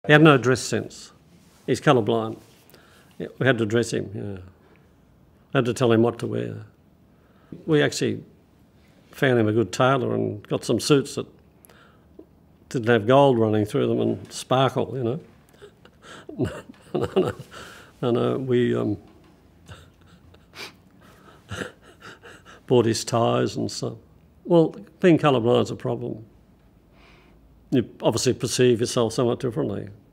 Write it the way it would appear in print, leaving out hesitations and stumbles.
He had no dress sense. He's colourblind. Yeah, we had to dress him, yeah. Had to tell him what to wear. We actually found him a good tailor and got some suits that didn't have gold running through them and sparkle, you know. No, we bought his ties and stuff. Well, being colourblind is a problem. You obviously perceive yourself somewhat differently.